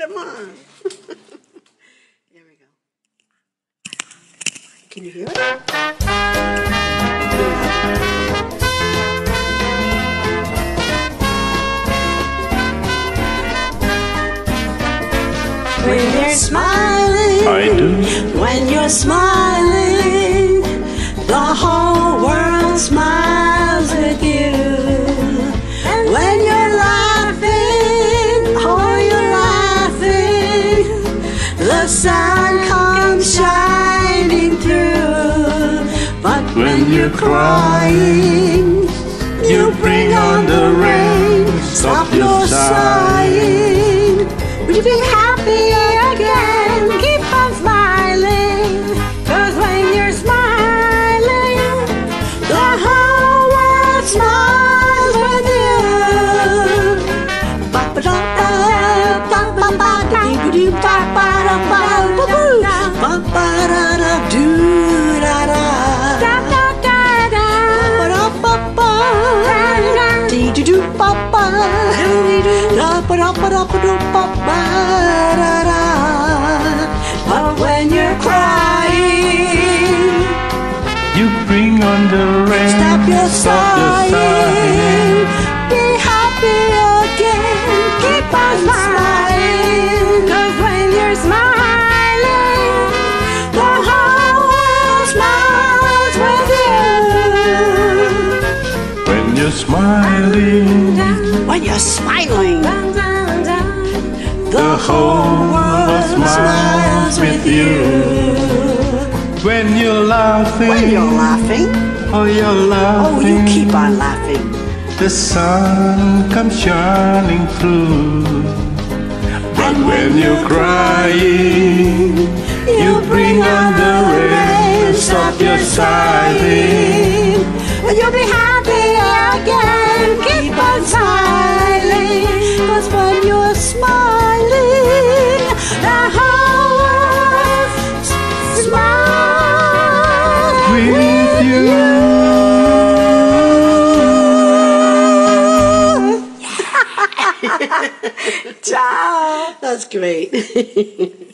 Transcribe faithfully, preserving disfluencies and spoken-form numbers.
Come on. There we go. Can you hear it? When you're smiling, I do. When you're smiling, the whole world smiles with you. And when you're laughing, oh, you're laughing, the sun comes shining through. But when you're crying, you bring on the rain. Stop your sighing. Would you be happy again? Keep on smiling, 'cause when you're smiling, the whole world smiles with you. But when you're crying, You bring on the rain. stop your Stop your sighing. Be happy again. Keep on smiling, 'cause when you're smiling, the whole world smiles with you. When you're smiling, When you're smiling, the whole world smiles with you. When you're laughing, when you're laughing, oh, you're laughing. oh, you keep on laughing. The sun comes shining through. But when you're crying, you bring on the rain. Stop your sighing. And you'll be happy again. Keep on smiling, 'cause when you're smiling, the whole world smiles With you. Ciao. That's great.